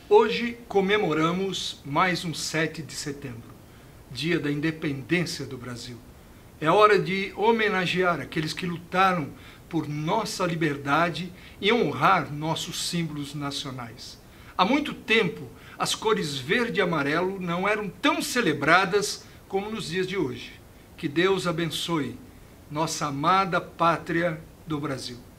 Hoje comemoramos mais um 7 de setembro, dia da independência do Brasil. É hora de homenagear aqueles que lutaram por nossa liberdade e honrar nossos símbolos nacionais. Há muito tempo, as cores verde e amarelo não eram tão celebradas como nos dias de hoje. Que Deus abençoe nossa amada pátria do Brasil.